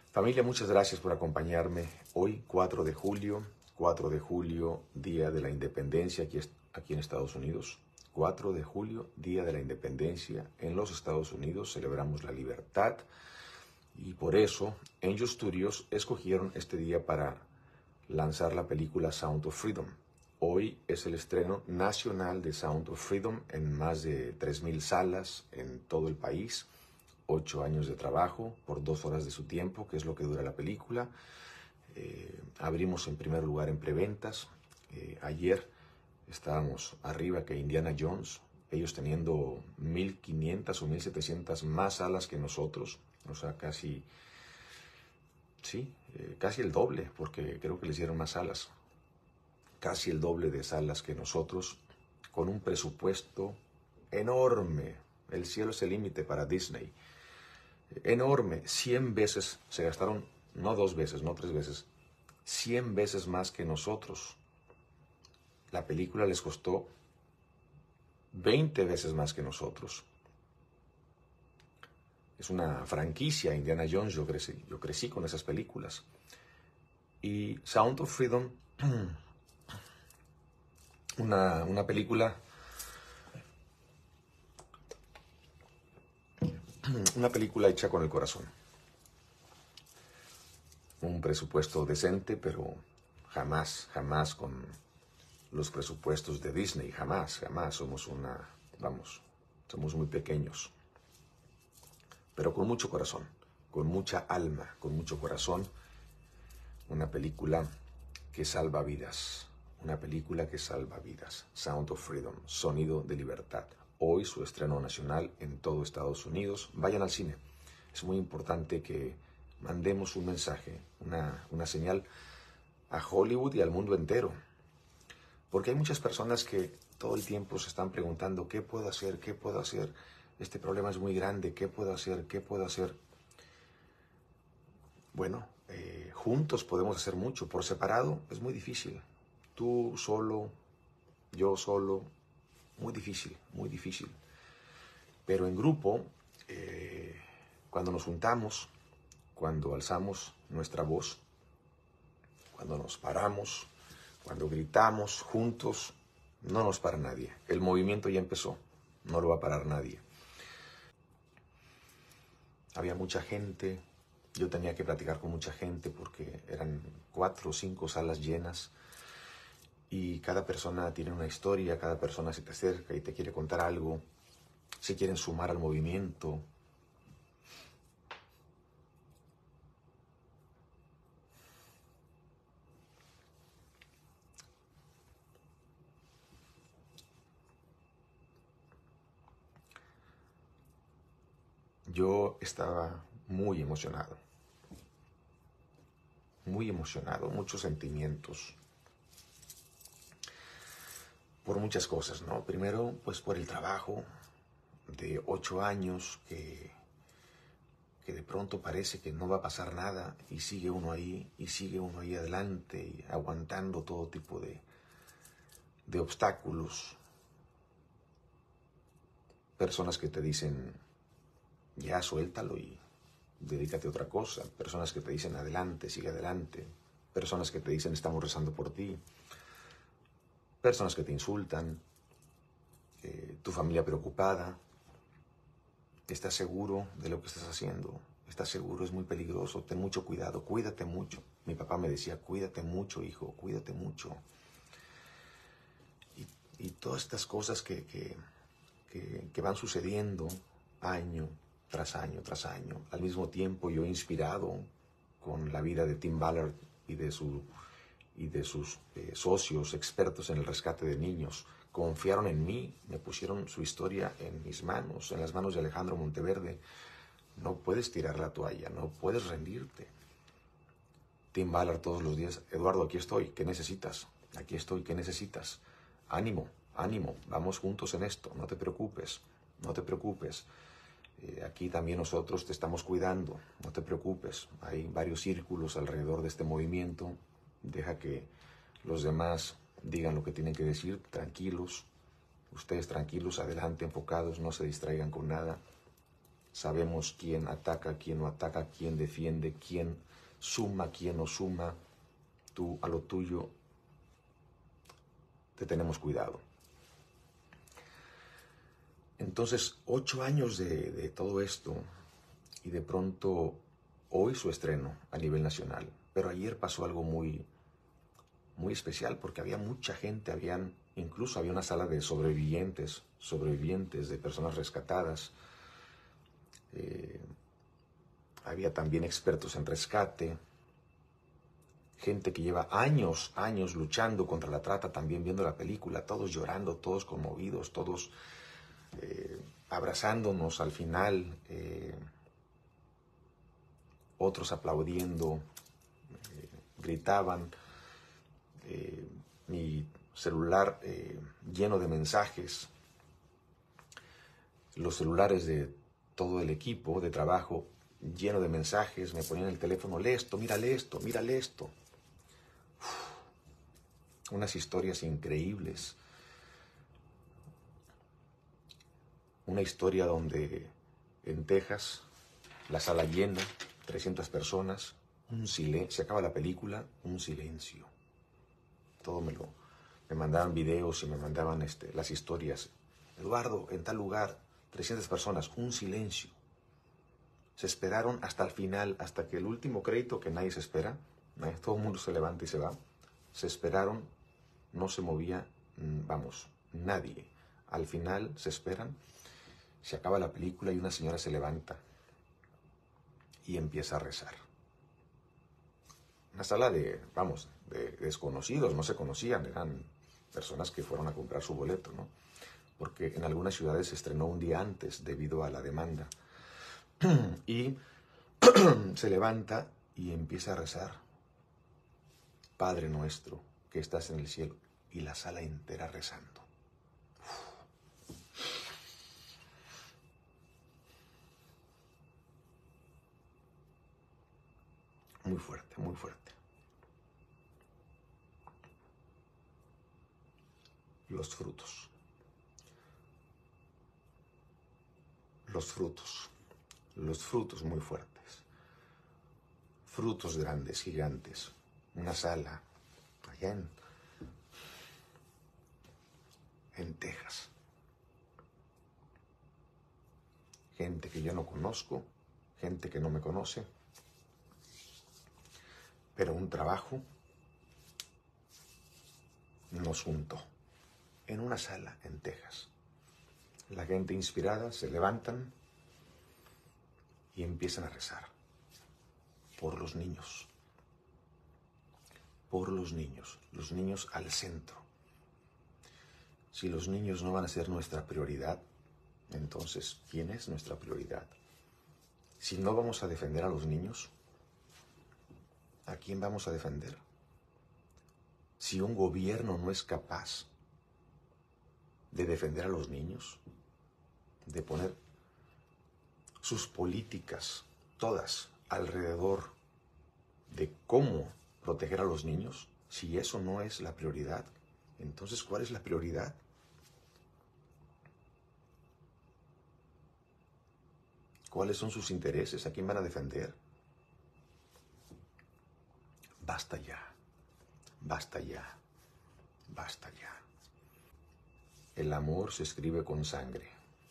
Familia, muchas gracias por acompañarme. Hoy, 4 de julio, Día de la Independencia aquí en Estados Unidos. 4 de julio, Día de la Independencia en los Estados Unidos. Celebramos la libertad y por eso Angel Studios escogieron este día para lanzar la película Sound of Freedom. Hoy es el estreno nacional de Sound of Freedom en más de 3,000 salas en todo el país. 8 años de trabajo por 2 horas de su tiempo, que es lo que dura la película. Abrimos en primer lugar en preventas. Ayer estábamos arriba que Indiana Jones, ellos teniendo 1,500 o 1,700 más salas que nosotros, o sea, casi el doble, porque creo que les dieron más salas, casi el doble de salas que nosotros, con un presupuesto enorme. El cielo es el límite para Disney. Enorme, 100 veces, se gastaron, no 2 veces, no 3 veces, 100 veces más que nosotros. La película les costó 20 veces más que nosotros. Es una franquicia, Indiana Jones, yo crecí con esas películas. Y Sound of Freedom, una película hecha con el corazón. Un presupuesto decente, pero jamás con los presupuestos de Disney, jamás. Somos somos muy pequeños. Pero con mucho corazón, con mucha alma, con mucho corazón. Una película que salva vidas. Sound of Freedom, Sonido de Libertad. Hoy su estreno nacional en todo Estados Unidos. Vayan al cine. Es muy importante que mandemos un mensaje, una señal a Hollywood y al mundo entero. Porque hay muchas personas que todo el tiempo se están preguntando, ¿qué puedo hacer? ¿Qué puedo hacer? Este problema es muy grande, ¿qué puedo hacer? ¿Qué puedo hacer? Bueno, juntos podemos hacer mucho. Por separado es muy difícil. Tú solo, yo solo, muy difícil, muy difícil. Pero en grupo, cuando nos juntamos, cuando alzamos nuestra voz, cuando nos paramos, cuando gritamos juntos, no nos para nadie. El movimiento ya empezó, no lo va a parar nadie. Había mucha gente, yo tenía que platicar con mucha gente porque eran 4 o 5 salas llenas y cada persona tiene una historia, cada persona se te acerca y te quiere contar algo, se quieren sumar al movimiento. Yo estaba muy emocionado, muchos sentimientos, por muchas cosas, ¿no? Primero, pues por el trabajo de 8 años que de pronto parece que no va a pasar nada y sigue uno ahí adelante y aguantando todo tipo de obstáculos. Personas que te dicen, ya suéltalo y dedícate a otra cosa. Personas que te dicen, adelante, sigue adelante. Personas que te dicen, estamos rezando por ti. Personas que te insultan. Tu familia preocupada. ¿Estás seguro de lo que estás haciendo? ¿Estás seguro? Es muy peligroso. Ten mucho cuidado. Cuídate mucho. Mi papá me decía, cuídate mucho, hijo. Cuídate mucho. Y todas estas cosas que van sucediendo año tras año tras año. Al mismo tiempo yo inspirado con la vida de Tim Ballard y de sus socios expertos en el rescate de niños, confiaron en mí, me pusieron su historia en mis manos, en las manos de Alejandro Monteverde. No puedes tirar la toalla, no puedes rendirte. Tim Ballard todos los días, Eduardo, aquí estoy, ¿qué necesitas? Aquí estoy, ¿qué necesitas? Ánimo, ánimo, vamos juntos en esto, no te preocupes, no te preocupes. Aquí también nosotros te estamos cuidando, no te preocupes. Hay varios círculos alrededor de este movimiento. Deja que los demás digan lo que tienen que decir, tranquilos. Ustedes tranquilos, adelante, enfocados, no se distraigan con nada. Sabemos quién ataca, quién no ataca, quién defiende, quién suma, quién no suma. Tú a lo tuyo te tenemos cuidado. Entonces, 8 años de todo esto y de pronto hoy su estreno a nivel nacional. Pero ayer pasó algo muy especial porque había mucha gente, incluso había una sala de sobrevivientes de personas rescatadas. Había también expertos en rescate, gente que lleva años luchando contra la trata, también viendo la película, todos llorando, todos conmovidos, todos abrazándonos al final, otros aplaudiendo, gritaban, mi celular lleno de mensajes, los celulares de todo el equipo de trabajo lleno de mensajes, me ponían el teléfono, lee esto, mírale esto, mírale esto. Unas historias increíbles. Una historia donde en Texas, la sala llena, 300 personas, un silencio, se acaba la película, un silencio. Todo me mandaban videos y me mandaban las historias. Eduardo, en tal lugar, 300 personas, un silencio. Se esperaron hasta el final, hasta que el último crédito que nadie se espera, todo el mundo se levanta y se va. Se esperaron, no se movía, nadie. Al final se esperan, se acaba la película y una señora se levanta y empieza a rezar. Una sala de desconocidos, no se conocían, eran personas que fueron a comprar su boleto, ¿no? Porque en algunas ciudades se estrenó un día antes debido a la demanda. Y se levanta y empieza a rezar. Padre nuestro, que estás en el cielo. Y la sala entera rezando. Muy fuerte, muy fuerte. Los frutos. Los frutos. Los frutos muy fuertes. Frutos grandes, gigantes. Una sala allá en Texas. Gente que yo no conozco, gente que no me conoce, pero un trabajo nos juntó en una sala en Texas. La gente inspirada se levantan y empiezan a rezar por los niños los niños al centro. Si los niños no van a ser nuestra prioridad, entonces, ¿quién es nuestra prioridad? Si no vamos a defender a los niños, ¿a quién vamos a defender? Si un gobierno no es capaz de defender a los niños, de poner sus políticas todas alrededor de cómo proteger a los niños, si eso no es la prioridad, entonces ¿cuál es la prioridad? ¿Cuáles son sus intereses? ¿A quién van a defender? Basta ya, basta ya, basta ya. El amor se escribe con sangre.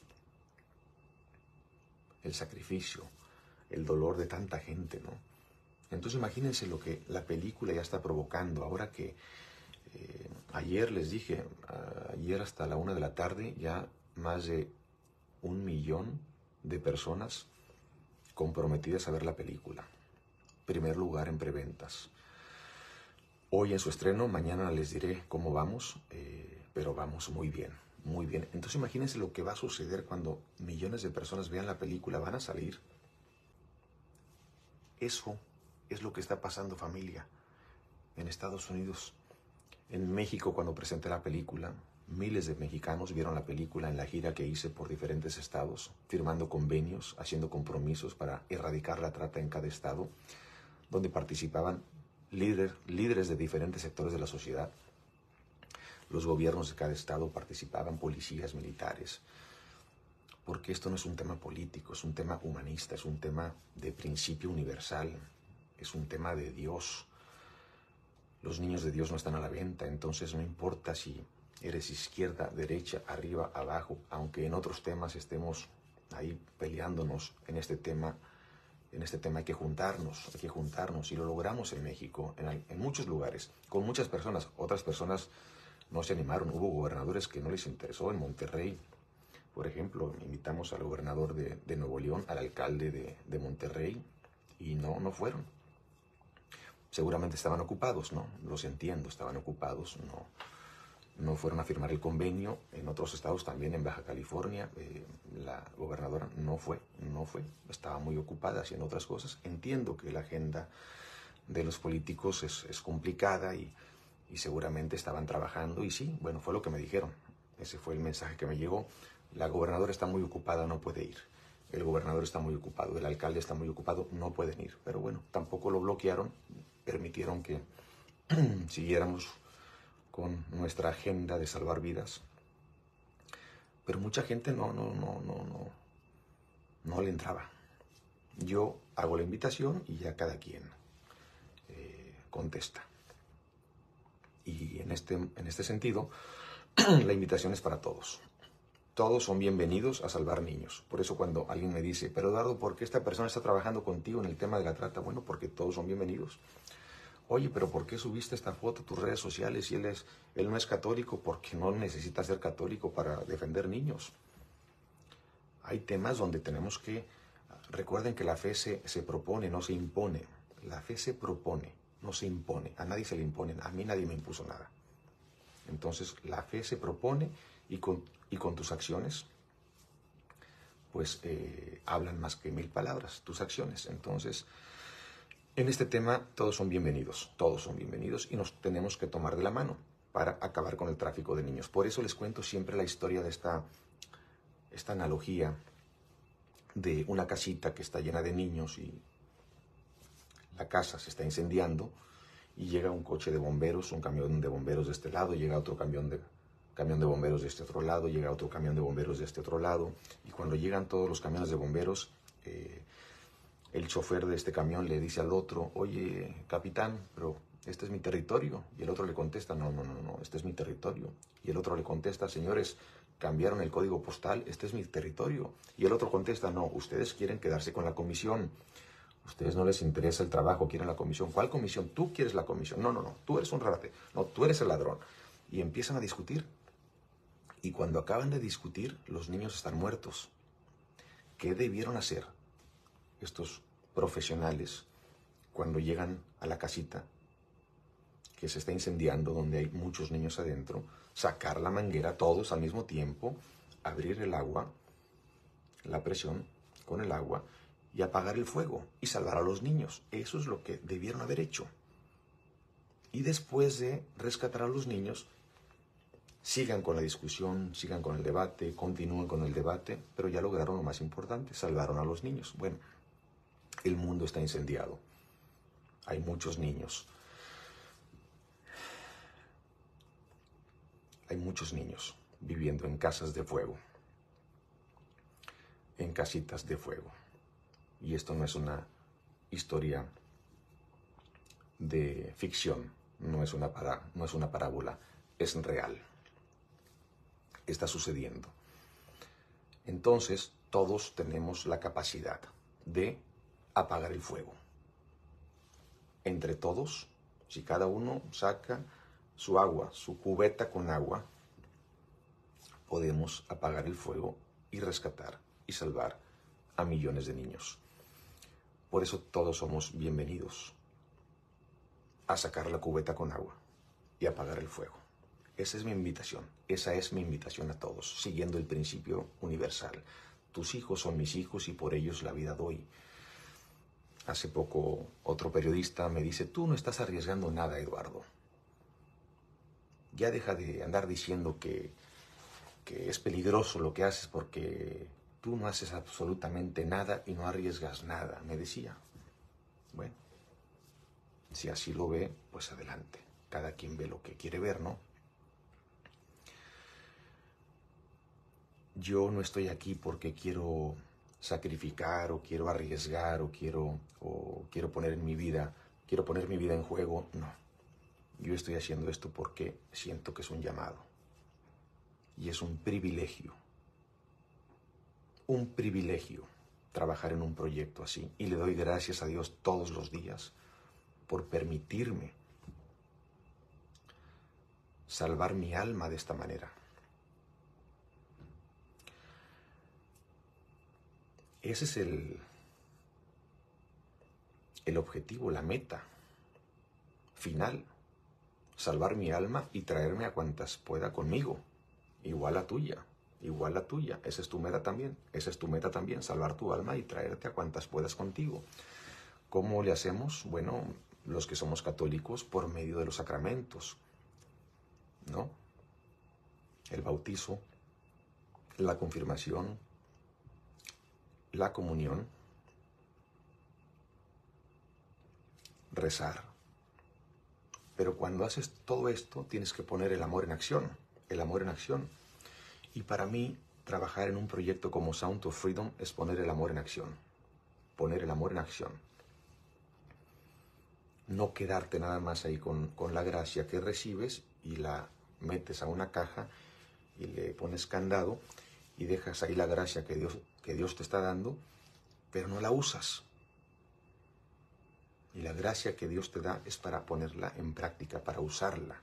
El sacrificio, el dolor de tanta gente, ¿no? Entonces imagínense lo que la película ya está provocando. Ahora que ayer les dije, ayer hasta la 1 de la tarde, ya más de 1 millón de personas comprometidas a ver la película. Primer lugar en preventas. Hoy en su estreno, mañana les diré cómo vamos, pero vamos muy bien, muy bien. Entonces imagínense lo que va a suceder cuando millones de personas vean la película, van a salir. Eso es lo que está pasando, familia, en Estados Unidos. En México, cuando presenté la película, miles de mexicanos vieron la película en la gira que hice por diferentes estados, firmando convenios, haciendo compromisos para erradicar la trata en cada estado, donde participaban líderes de diferentes sectores de la sociedad. Los gobiernos de cada estado participaban, policías, militares, porque esto no es un tema político, es un tema humanista, es un tema de principio universal, es un tema de Dios. Los niños de Dios no están a la venta, entonces no importa si eres izquierda, derecha, arriba, abajo, aunque en otros temas estemos ahí peleándonos en este tema hay que juntarnos y lo logramos en México, en muchos lugares, con muchas personas. Otras personas no se animaron, hubo gobernadores que no les interesó. En Monterrey, por ejemplo, invitamos al gobernador de Nuevo León, al alcalde de Monterrey, y no fueron. Seguramente estaban ocupados, ¿no? Los entiendo, estaban ocupados, no fueron a firmar el convenio. En otros estados, también en Baja California, la gobernadora no fue, estaba muy ocupada haciendo otras cosas. Entiendo que la agenda de los políticos es complicada y seguramente estaban trabajando, y sí, bueno, fue lo que me dijeron. Ese fue el mensaje que me llegó. La gobernadora está muy ocupada, no puede ir. El gobernador está muy ocupado, el alcalde está muy ocupado, no pueden ir. Pero bueno, tampoco lo bloquearon, permitieron que siguiéramos con nuestra agenda de salvar vidas. Pero mucha gente no le entraba. Yo hago la invitación y ya cada quien contesta. Y en este sentido, la invitación es para todos. Todos son bienvenidos a salvar niños. Por eso cuando alguien me dice, pero Eduardo, ¿por qué esta persona está trabajando contigo en el tema de la trata? Bueno, porque todos son bienvenidos. Oye, pero ¿por qué subiste esta foto a tus redes sociales y él no es católico? Porque no necesita ser católico para defender niños. Hay temas donde tenemos que... Recuerden que la fe se propone, no se impone. La fe se propone, no se impone. A nadie se le impone, a mí nadie me impuso nada. Entonces, la fe se propone y con tus acciones, pues hablan más que 1000 palabras, tus acciones. Entonces, en este tema todos son bienvenidos y nos tenemos que tomar de la mano para acabar con el tráfico de niños. Por eso les cuento siempre la historia de esta analogía de una casita que está llena de niños y la casa se está incendiando y llega un coche de bomberos, un camión de bomberos de este lado, llega otro camión de bomberos de este otro lado, llega otro camión de bomberos de este otro lado, y cuando llegan todos los camiones de bomberos, el chofer de este camión le dice al otro, oye, capitán, pero este es mi territorio. Y el otro le contesta, no, este es mi territorio. Y el otro le contesta, señores, cambiaron el código postal, este es mi territorio. Y el otro contesta, no, ustedes quieren quedarse con la comisión. Ustedes no les interesa el trabajo, quieren la comisión. ¿Cuál comisión? Tú quieres la comisión. No, tú eres un rate. No, tú eres el ladrón. Y empiezan a discutir. Y cuando acaban de discutir, los niños están muertos. ¿Qué debieron hacer estos profesionales cuando llegan a la casita que se está incendiando, donde hay muchos niños adentro? Sacar la manguera todos al mismo tiempo, abrir el agua, la presión con el agua, y apagar el fuego y salvar a los niños. Eso es lo que debieron haber hecho. Y después de rescatar a los niños, sigan con la discusión, sigan con el debate, continúen con el debate, pero ya lograron lo más importante, salvaron a los niños. Bueno, el mundo está incendiado. Hay muchos niños. Hay muchos niños viviendo en casas de fuego, en casitas de fuego. Y esto no es una historia de ficción, no es una parábola, es real. Está sucediendo. Entonces, todos tenemos la capacidad de apagar el fuego. Entre todos, si cada uno saca su agua, su cubeta con agua, podemos apagar el fuego y rescatar y salvar a millones de niños. Por eso todos somos bienvenidos a sacar la cubeta con agua y apagar el fuego. Esa es mi invitación, esa es mi invitación a todos, siguiendo el principio universal. Tus hijos son mis hijos y por ellos la vida doy. Hace poco otro periodista me dice, tú no estás arriesgando nada, Eduardo. Ya deja de andar diciendo que es peligroso lo que haces porque tú no haces absolutamente nada y no arriesgas nada, me decía. Bueno, si así lo ve, pues adelante. Cada quien ve lo que quiere ver, ¿no? yo no estoy aquí porque quiero sacrificar o quiero arriesgar o quiero poner mi vida en juego. No, yo estoy haciendo esto porque siento que es un llamado y es un privilegio trabajar en un proyecto así, y le doy gracias a Dios todos los días por permitirme salvar mi alma de esta manera. Ese es el objetivo, la meta final: salvar mi alma y traerme a cuantas pueda conmigo, igual a tuya. Esa es tu meta también, salvar tu alma y traerte a cuantas puedas contigo. ¿Cómo le hacemos? Bueno, los que somos católicos, por medio de los sacramentos, ¿no? El bautizo, la confirmación, la comunión, rezar. Pero cuando haces todo esto, tienes que poner el amor en acción, Y para mí, trabajar en un proyecto como Sound of Freedom es poner el amor en acción. No quedarte nada más ahí con la gracia que recibes y la metes a una caja y le pones candado y dejas ahí la gracia que Dios te está dando, pero no la usas. Y la gracia que Dios te da es para ponerla en práctica, para usarla,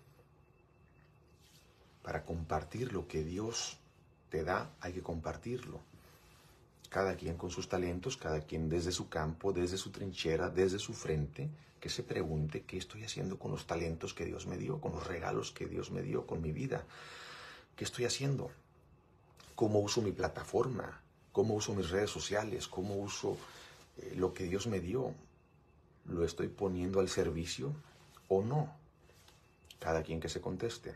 para compartir lo que Dios te da. Hay que compartirlo. Cada quien con sus talentos, cada quien desde su campo, desde su trinchera, desde su frente, que se pregunte qué estoy haciendo con los talentos que Dios me dio, con los regalos que Dios me dio, con mi vida. ¿Qué estoy haciendo? ¿Cómo uso mi plataforma? ¿Cómo uso mis redes sociales? ¿Cómo uso lo que Dios me dio? ¿Lo estoy poniendo al servicio o no? Cada quien que se conteste.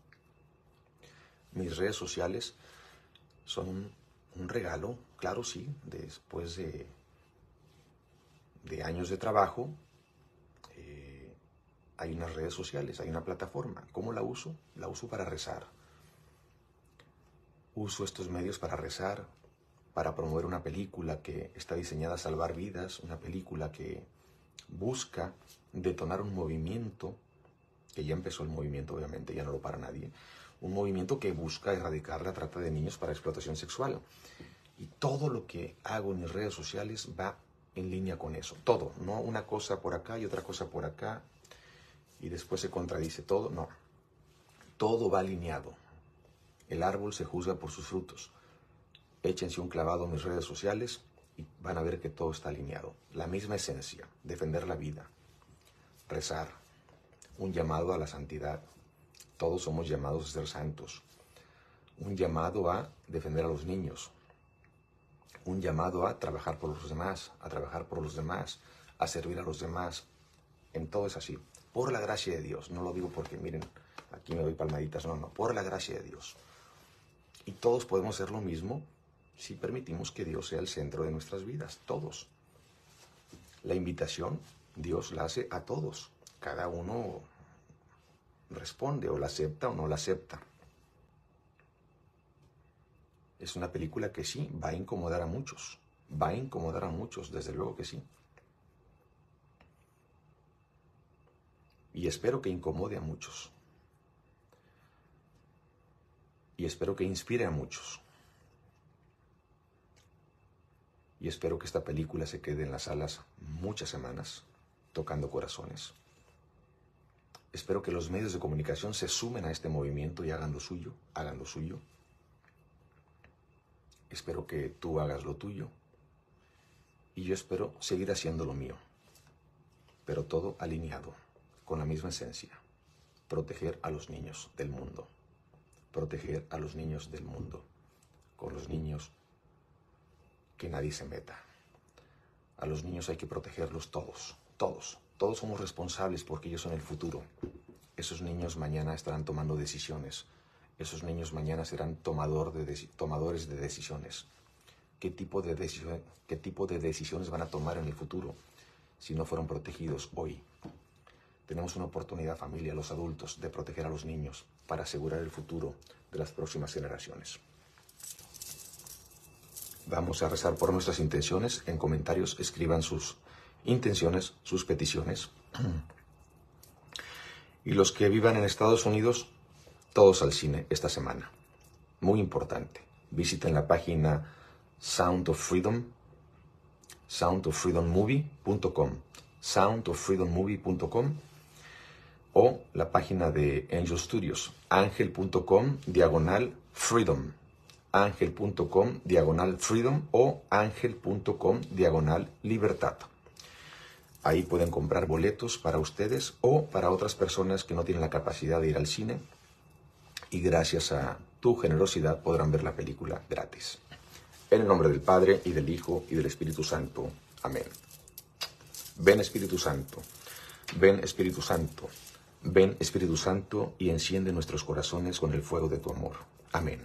Mis redes sociales son un regalo, claro, sí, después de años de trabajo. Hay unas redes sociales, hay una plataforma. ¿Cómo la uso? La uso para rezar. Uso estos medios para rezar, para promover una película que está diseñada a salvar vidas, una película que busca detonar un movimiento, que ya empezó el movimiento, obviamente, ya no lo para nadie, un movimiento que busca erradicar la trata de niños para explotación sexual. Y todo lo que hago en mis redes sociales va en línea con eso. Todo, no una cosa por acá y otra cosa por acá, y después se contradice todo, no. Todo va alineado. El árbol se juzga por sus frutos. Échense un clavado en mis redes sociales y van a ver que todo está alineado. La misma esencia: defender la vida, rezar, un llamado a la santidad. Todos somos llamados a ser santos. Un llamado a defender a los niños. Un llamado a trabajar por los demás, a servir a los demás. En todo es así. Por la gracia de Dios. No lo digo porque, miren, aquí me doy palmaditas. No, por la gracia de Dios. Y todos podemos hacer lo mismo si permitimos que Dios sea el centro de nuestras vidas. Todos. La invitación, Dios la hace a todos. Cada uno responde, o la acepta o no la acepta. Es una película que sí, va a incomodar a muchos. Desde luego que sí. Y espero que incomode a muchos. Y espero que inspire a muchos. Y espero que esta película se quede en las salas muchas semanas, tocando corazones. Espero que los medios de comunicación se sumen a este movimiento y hagan lo suyo. Espero que tú hagas lo tuyo. Y yo espero seguir haciendo lo mío. Pero todo alineado, con la misma esencia. Proteger a los niños del mundo. Con los niños, que nadie se meta. A los niños hay que protegerlos todos. Todos somos responsables porque ellos son el futuro. Esos niños mañana estarán tomando decisiones. Esos niños mañana serán tomadores de decisiones. ¿Qué tipo de decisiones van a tomar en el futuro si no fueron protegidos hoy? Tenemos una oportunidad, familia, los adultos, de proteger a los niños para asegurar el futuro de las próximas generaciones. Vamos a rezar por nuestras intenciones. En comentarios escriban sus intenciones, sus peticiones. Y los que vivan en Estados Unidos, todos al cine esta semana. Muy importante. Visiten la página Sound of Freedom, soundoffreedommovie.com, soundoffreedommovie.com, o la página de Angel Studios, angel.com/freedom, angel.com/freedom o angel.com/libertad. Ahí pueden comprar boletos para ustedes o para otras personas que no tienen la capacidad de ir al cine, y gracias a tu generosidad podrán ver la película gratis. En el nombre del Padre, y del Hijo, y del Espíritu Santo. Amén. Ven Espíritu Santo, ven Espíritu Santo, ven Espíritu Santo, y enciende nuestros corazones con el fuego de tu amor. Amén.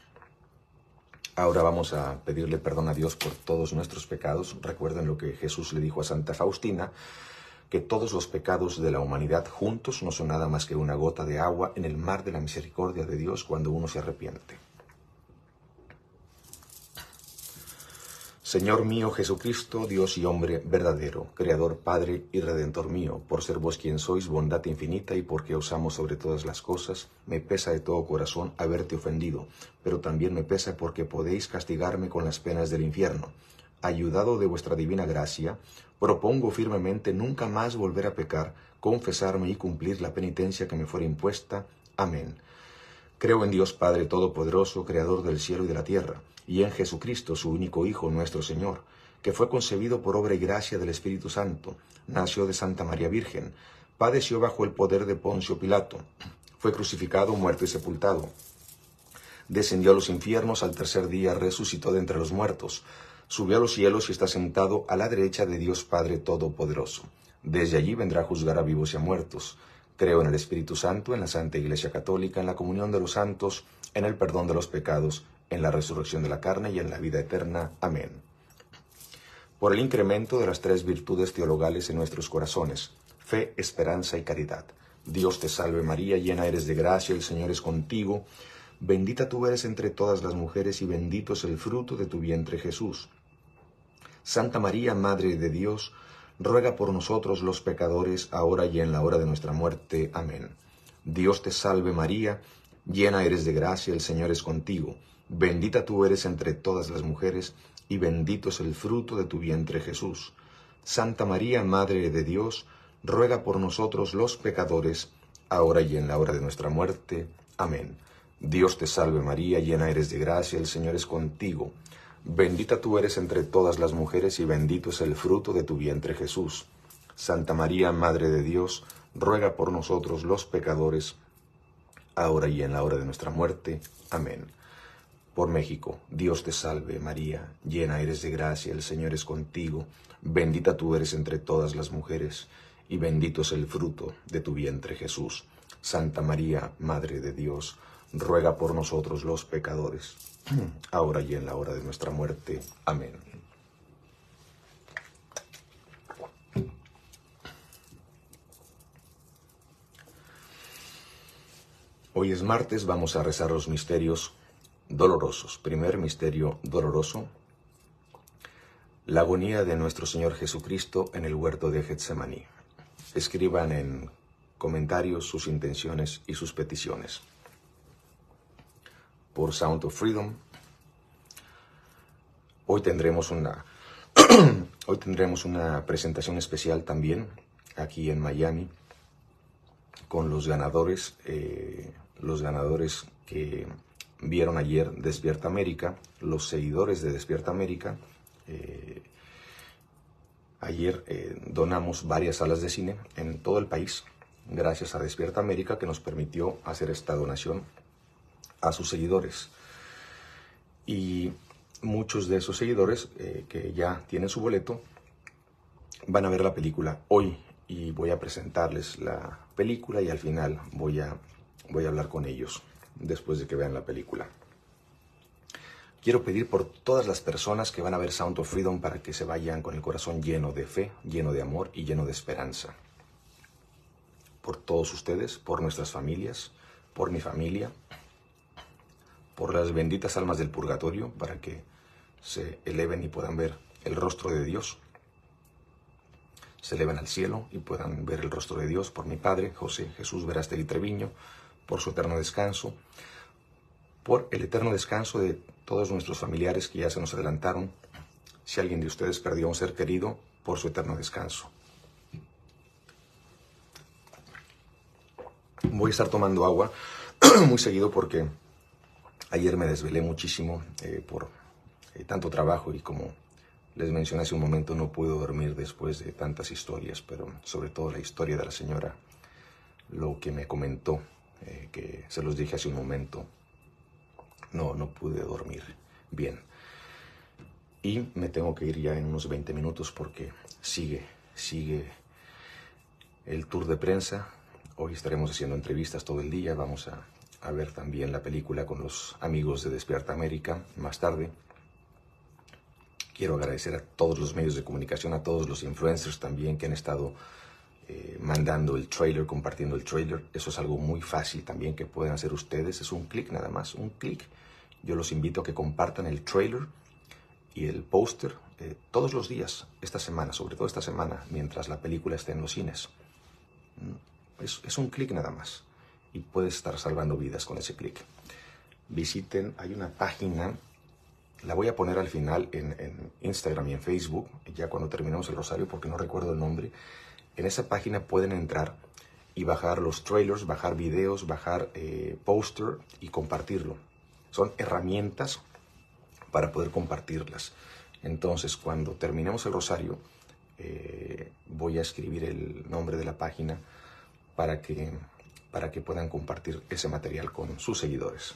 Ahora vamos a pedirle perdón a Dios por todos nuestros pecados. Recuerden lo que Jesús le dijo a Santa Faustina, que todos los pecados de la humanidad juntos no son nada más que una gota de agua en el mar de la misericordia de Dios cuando uno se arrepiente. Señor mío Jesucristo, Dios y hombre verdadero, Creador, Padre y Redentor mío, por ser vos quien sois, bondad infinita, y porque os amo sobre todas las cosas, me pesa de todo corazón haberte ofendido, pero también me pesa porque podéis castigarme con las penas del infierno. Ayudado de vuestra divina gracia, propongo firmemente nunca más volver a pecar, confesarme y cumplir la penitencia que me fuera impuesta. Amén. Creo en Dios Padre Todopoderoso, Creador del cielo y de la tierra, y en Jesucristo, su único Hijo, nuestro Señor, que fue concebido por obra y gracia del Espíritu Santo, nació de Santa María Virgen, padeció bajo el poder de Poncio Pilato, fue crucificado, muerto y sepultado, descendió a los infiernos, al tercer día resucitó de entre los muertos, subió a los cielos y está sentado a la derecha de Dios Padre Todopoderoso. Desde allí vendrá a juzgar a vivos y a muertos. Creo en el Espíritu Santo, en la Santa Iglesia Católica, en la comunión de los santos, en el perdón de los pecados, en la resurrección de la carne y en la vida eterna. Amén. Por el incremento de las tres virtudes teologales en nuestros corazones, fe, esperanza y caridad. Dios te salve María, llena eres de gracia, el Señor es contigo. Bendita tú eres entre todas las mujeres y bendito es el fruto de tu vientre Jesús. Santa María, Madre de Dios, ruega por nosotros los pecadores, ahora y en la hora de nuestra muerte. Amén. Dios te salve María, llena eres de gracia, el Señor es contigo. Bendita tú eres entre todas las mujeres, y bendito es el fruto de tu vientre Jesús. Santa María, Madre de Dios, ruega por nosotros los pecadores, ahora y en la hora de nuestra muerte. Amén. Dios te salve María, llena eres de gracia, el Señor es contigo. Bendita tú eres entre todas las mujeres, y bendito es el fruto de tu vientre Jesús. Santa María, Madre de Dios, ruega por nosotros los pecadores, ahora y en la hora de nuestra muerte. Amén. Por México, Dios te salve María, llena eres de gracia, el Señor es contigo. Bendita tú eres entre todas las mujeres, y bendito es el fruto de tu vientre Jesús. Santa María, Madre de Dios, ruega por nosotros los pecadores, ahora y en la hora de nuestra muerte. Amén. Hoy es martes, vamos a rezar los misterios dolorosos. Primer misterio doloroso, la agonía de nuestro Señor Jesucristo en el huerto de Getsemaní. Escriban en comentarios sus intenciones y sus peticiones. Por Sound of Freedom, hoy tendremos una presentación especial también aquí en Miami con los ganadores que vieron ayer Despierta América, los seguidores de Despierta América. Ayer donamos varias salas de cine en todo el país, gracias a Despierta América, que nos permitió hacer esta donación a sus seguidores. Y muchos de esos seguidores que ya tienen su boleto van a ver la película hoy, y voy a presentarles la película, y al final voy a hablar con ellos después de que vean la película. Quiero pedir por todas las personas que van a ver Sound of Freedom para que se vayan con el corazón lleno de fe, lleno de amor y lleno de esperanza. Por todos ustedes, por nuestras familias, por mi familia, por las benditas almas del purgatorio, para que se eleven y puedan ver el rostro de Dios, se eleven al cielo y puedan ver el rostro de Dios, por mi padre, José Jesús Verástegui Treviño, por su eterno descanso, por el eterno descanso de todos nuestros familiares que ya se nos adelantaron, si alguien de ustedes perdió a un ser querido, por su eterno descanso. Voy a estar tomando agua muy seguido porque ayer me desvelé muchísimo por tanto trabajo y, como les mencioné hace un momento, no pude dormir después de tantas historias, pero sobre todo la historia de la señora, lo que me comentó, que se los dije hace un momento, no pude dormir bien. Y me tengo que ir ya en unos 20 minutos porque sigue el tour de prensa. Hoy estaremos haciendo entrevistas todo el día. Vamos a ver también la película con los amigos de Despierta América más tarde. Quiero agradecer a todos los medios de comunicación, a todos los influencers también que han estado mandando el trailer, compartiendo el trailer. Eso es algo muy fácil también que pueden hacer ustedes. Es un clic nada más, un clic. Yo los invito a que compartan el trailer y el póster todos los días, esta semana, sobre todo esta semana, mientras la película esté en los cines. Es un clic nada más y puedes estar salvando vidas con ese clic. Visiten, hay una página, la voy a poner al final en Instagram y en Facebook, ya cuando terminemos el rosario, porque no recuerdo el nombre. En esa página pueden entrar y bajar los trailers, bajar videos, bajar póster y compartirlo. Son herramientas para poder compartirlas. Entonces, cuando terminemos el rosario, voy a escribir el nombre de la página para que puedan compartir ese material con sus seguidores.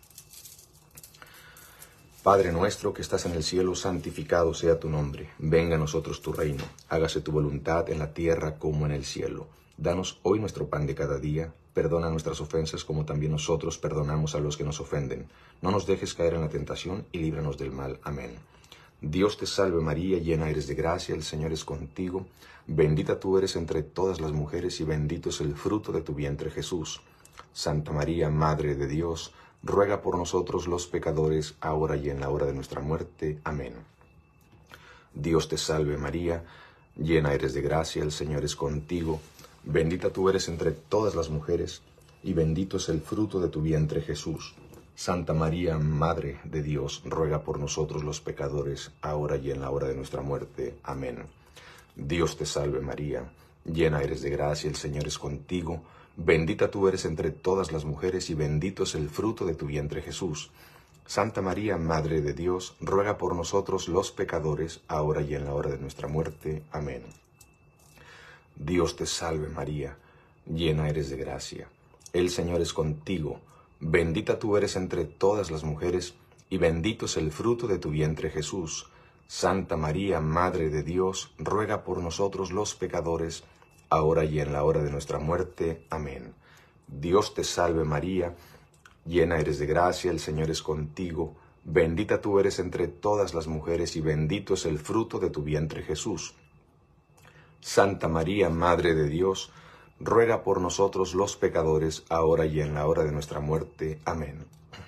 Padre nuestro que estás en el cielo, santificado sea tu nombre. Venga a nosotros tu reino. Hágase tu voluntad en la tierra como en el cielo. Danos hoy nuestro pan de cada día. Perdona nuestras ofensas como también nosotros perdonamos a los que nos ofenden. No nos dejes caer en la tentación y líbranos del mal. Amén. Dios te salve María, llena eres de gracia, el Señor es contigo. Bendita tú eres entre todas las mujeres y bendito es el fruto de tu vientre Jesús. Santa María, Madre de Dios, ruega por nosotros los pecadores, ahora y en la hora de nuestra muerte. Amén. Dios te salve María, llena eres de gracia, el Señor es contigo. Bendita tú eres entre todas las mujeres, y bendito es el fruto de tu vientre Jesús. Santa María, Madre de Dios, ruega por nosotros los pecadores, ahora y en la hora de nuestra muerte. Amén. Dios te salve María, llena eres de gracia, el Señor es contigo. Bendita tú eres entre todas las mujeres, y bendito es el fruto de tu vientre Jesús. Santa María, Madre de Dios, ruega por nosotros los pecadores, ahora y en la hora de nuestra muerte. Amén. Dios te salve María, llena eres de gracia, el Señor es contigo, bendita tú eres entre todas las mujeres, y bendito es el fruto de tu vientre Jesús. Santa María, Madre de Dios, ruega por nosotros los pecadores, ahora y en la hora de nuestra muerte. Amén. Dios te salve María, llena eres de gracia, el Señor es contigo, bendita tú eres entre todas las mujeres, y bendito es el fruto de tu vientre Jesús. Santa María, Madre de Dios, ruega por nosotros los pecadores, ahora y en la hora de nuestra muerte. Amén.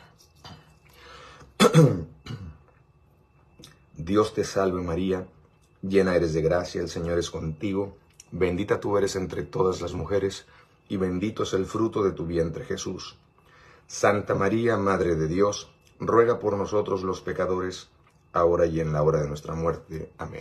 Dios te salve María, llena eres de gracia, el Señor es contigo, bendita tú eres entre todas las mujeres, y bendito es el fruto de tu vientre Jesús. Santa María, Madre de Dios, ruega por nosotros los pecadores, ahora y en la hora de nuestra muerte. Amén.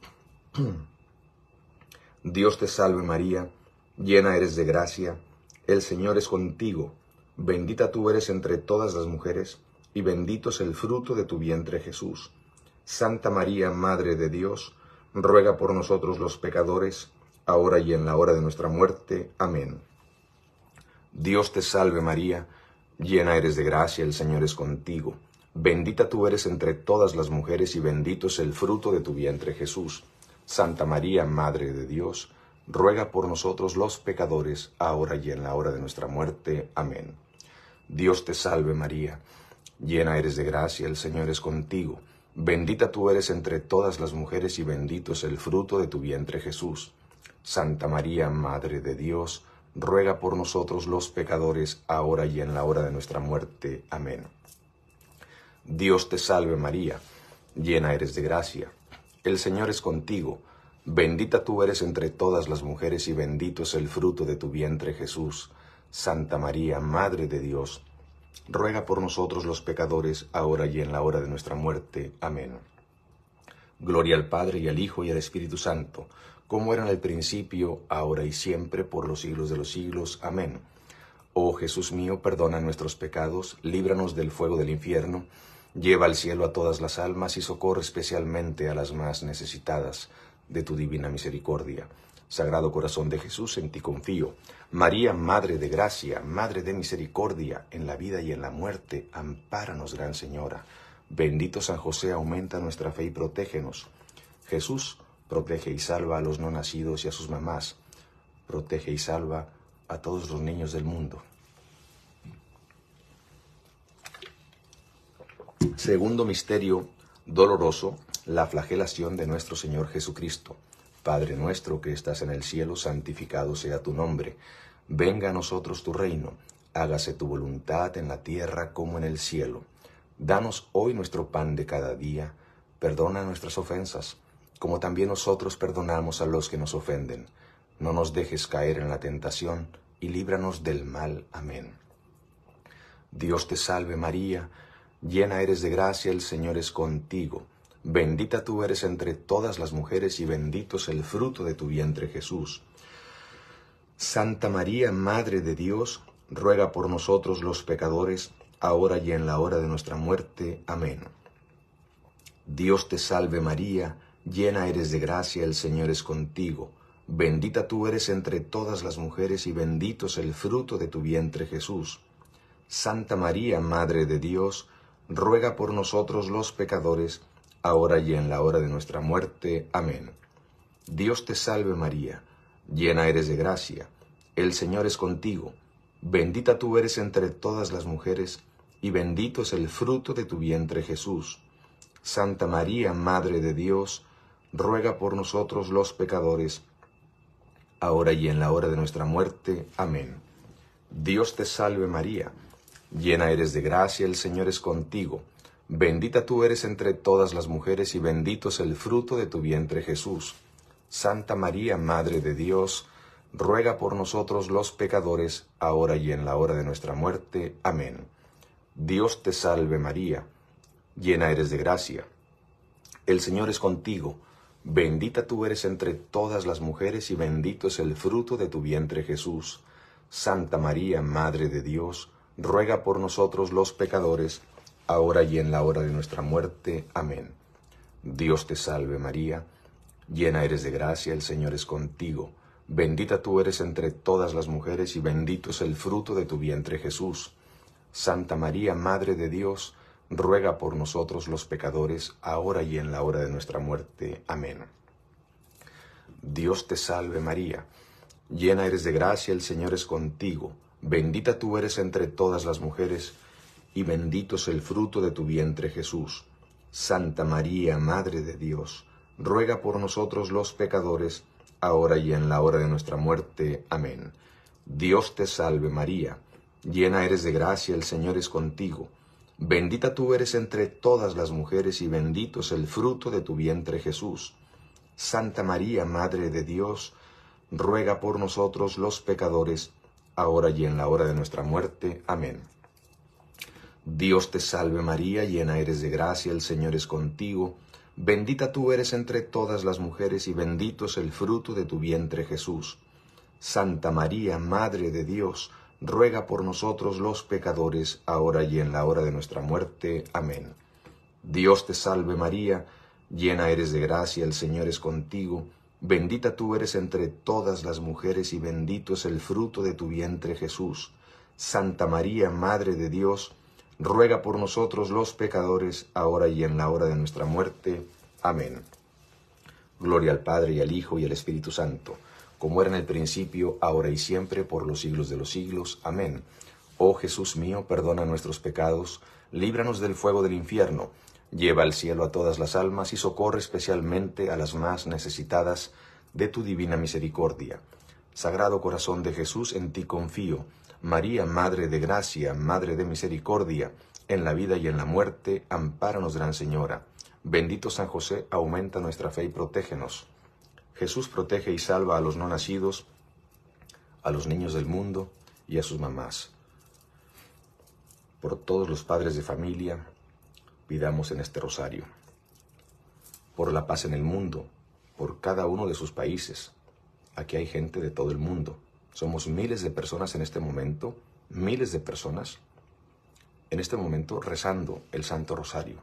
Dios te salve María, llena eres de gracia, el Señor es contigo, bendita tú eres entre todas las mujeres, y bendito es el fruto de tu vientre Jesús. Santa María, Madre de Dios, ruega por nosotros los pecadores, ahora y en la hora de nuestra muerte. Amén. Dios te salve María, llena eres de gracia, el Señor es contigo, bendita tú eres entre todas las mujeres, y bendito es el fruto de tu vientre Jesús. Santa María, Madre de Dios, ruega por nosotros los pecadores, ahora y en la hora de nuestra muerte. Amén. Dios te salve María, llena eres de gracia, el Señor es contigo, bendita tú eres entre todas las mujeres, y bendito es el fruto de tu vientre Jesús. Santa María, Madre de Dios, ruega por nosotros los pecadores, ahora y en la hora de nuestra muerte. Amén. Dios te salve María, llena eres de gracia. El Señor es contigo. Bendita tú eres entre todas las mujeres y bendito es el fruto de tu vientre, Jesús. Santa María, Madre de Dios, ruega por nosotros los pecadores, ahora y en la hora de nuestra muerte. Amén. Gloria al Padre, y al Hijo, y al Espíritu Santo, como era en el principio, ahora y siempre, por los siglos de los siglos. Amén. Oh Jesús mío, perdona nuestros pecados, líbranos del fuego del infierno, lleva al cielo a todas las almas y socorre especialmente a las más necesitadas de tu divina misericordia. Sagrado Corazón de Jesús, en ti confío. María, Madre de Gracia, Madre de Misericordia, en la vida y en la muerte, ampáranos, Gran Señora. Bendito San José, aumenta nuestra fe y protégenos. Jesús, protege y salva a los no nacidos y a sus mamás. Protege y salva a todos los niños del mundo. Segundo misterio doloroso, la flagelación de nuestro Señor Jesucristo. Padre nuestro que estás en el cielo, santificado sea tu nombre. Venga a nosotros tu reino. Hágase tu voluntad en la tierra como en el cielo. Danos hoy nuestro pan de cada día. Perdona nuestras ofensas, como también nosotros perdonamos a los que nos ofenden. No nos dejes caer en la tentación, y líbranos del mal. Amén. Dios te salve María, llena eres de gracia, el Señor es contigo. Bendita tú eres entre todas las mujeres, y bendito es el fruto de tu vientre, Jesús. Santa María, Madre de Dios, ruega por nosotros los pecadores, ahora y en la hora de nuestra muerte. Amén. Dios te salve María, llena eres de gracia, el Señor es contigo. Bendita tú eres entre todas las mujeres, y bendito es el fruto de tu vientre, Jesús. Santa María, Madre de Dios, ruega por nosotros los pecadores, ahora y en la hora de nuestra muerte. Amén. Dios te salve María, llena eres de gracia, el Señor es contigo. Bendita tú eres entre todas las mujeres, y bendito es el fruto de tu vientre, Jesús. Santa María, Madre de Dios, ruega por nosotros los pecadores, ahora y en la hora de nuestra muerte. Amén. Dios te salve María, llena eres de gracia, el Señor es contigo. Bendita tú eres entre todas las mujeres, y bendito es el fruto de tu vientre, Jesús. Santa María, Madre de Dios, ruega por nosotros los pecadores, ahora y en la hora de nuestra muerte. Amén. Dios te salve María, llena eres de gracia, el Señor es contigo. Bendita tú eres entre todas las mujeres, y bendito es el fruto de tu vientre, Jesús. Santa María, Madre de Dios, ruega por nosotros los pecadores, ahora y en la hora de nuestra muerte. Amén. Dios te salve María, llena eres de gracia, el Señor es contigo. Bendita tú eres entre todas las mujeres, y bendito es el fruto de tu vientre, Jesús. Santa María, Madre de Dios, ruega por nosotros los pecadores, ahora y en la hora de nuestra muerte. Amén. Dios te salve María, llena eres de gracia, el Señor es contigo. Bendita tú eres entre todas las mujeres, y bendito es el fruto de tu vientre, Jesús. Santa María, Madre de Dios, ruega por nosotros los pecadores, ahora y en la hora de nuestra muerte. Amén. Dios te salve María, llena eres de gracia, el Señor es contigo. Bendita tú eres entre todas las mujeres, y bendito es el fruto de tu vientre, Jesús. Santa María, Madre de Dios, ruega por nosotros los pecadores, ahora y en la hora de nuestra muerte. Amén. Dios te salve María, llena eres de gracia, el Señor es contigo. Bendita tú eres entre todas las mujeres, y bendito es el fruto de tu vientre, Jesús. Santa María, Madre de Dios, ruega por nosotros los pecadores, ahora y en la hora de nuestra muerte. Amén. Dios te salve María, llena eres de gracia, el Señor es contigo. Bendita tú eres entre todas las mujeres, y bendito es el fruto de tu vientre, Jesús. Santa María, Madre de Dios, ruega por nosotros los pecadores, ahora y en la hora de nuestra muerte. Amén. Gloria al Padre, y al Hijo, y al Espíritu Santo, como era en el principio, ahora y siempre, por los siglos de los siglos. Amén. Oh Jesús mío, perdona nuestros pecados, líbranos del fuego del infierno, lleva al cielo a todas las almas, y socorre especialmente a las más necesitadas de tu divina misericordia. Sagrado Corazón de Jesús, en ti confío. María, Madre de Gracia, Madre de Misericordia, en la vida y en la muerte, ampáranos, Gran Señora. Bendito San José, aumenta nuestra fe y protégenos. Jesús protege y salva a los no nacidos, a los niños del mundo y a sus mamás. Por todos los padres de familia, pidamos en este rosario. Por la paz en el mundo, por cada uno de sus países. Aquí hay gente de todo el mundo. Somos miles de personas en este momento, miles de personas en este momento rezando el Santo Rosario.